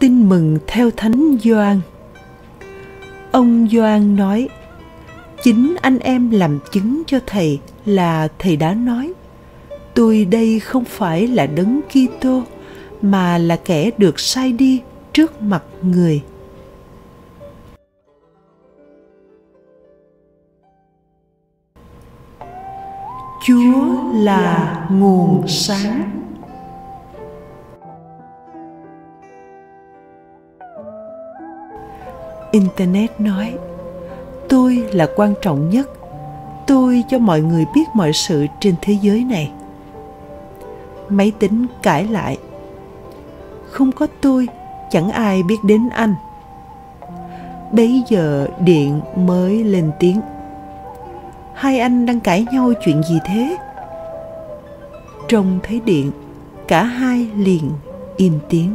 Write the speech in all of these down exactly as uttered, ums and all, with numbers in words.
Tin mừng theo Thánh Gioan. Ông Gioan nói: chính anh em làm chứng cho thầy là thầy đã nói, tôi đây không phải là Đấng Kitô, mà là kẻ được sai đi trước mặt người. Chúa là nguồn sáng. Internet nói: tôi là quan trọng nhất, tôi cho mọi người biết mọi sự trên thế giới này. Máy tính cãi lại: không có tôi, chẳng ai biết đến anh. Bấy giờ Điện mới lên tiếng: hai anh đang cãi nhau chuyện gì thế? Trông thấy Điện, cả hai liền im tiếng.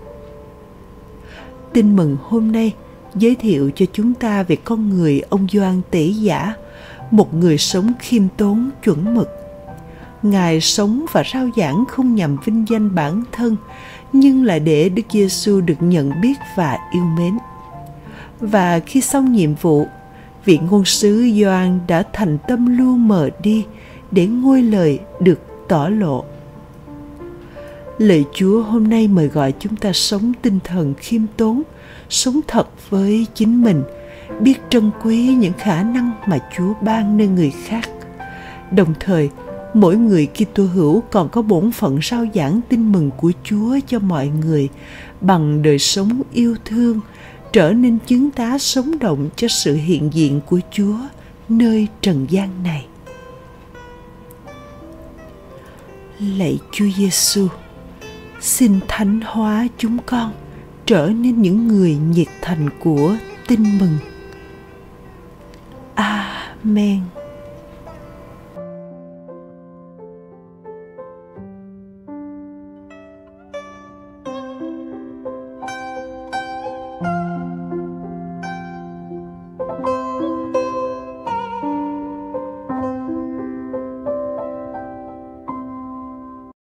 Tin mừng hôm nay giới thiệu cho chúng ta về con người ông Gioan Tể Giả, một người sống khiêm tốn chuẩn mực. Ngài sống và rao giảng không nhằm vinh danh bản thân, nhưng là để Đức Giêsu được nhận biết và yêu mến. Và khi xong nhiệm vụ, vị ngôn sứ Gioan đã thành tâm lu mờ đi để ngôi lời được tỏ lộ. Lời Chúa hôm nay mời gọi chúng ta sống tinh thần khiêm tốn, sống thật với chính mình, biết trân quý những khả năng mà Chúa ban nơi người khác. Đồng thời, mỗi người Kitô hữu còn có bổn phận rao giảng tin mừng của Chúa cho mọi người bằng đời sống yêu thương, trở nên chứng tá sống động cho sự hiện diện của Chúa nơi trần gian này. Lạy Chúa Giêsu, xin thánh hóa chúng con trở nên những người nhiệt thành của tin mừng. Amen.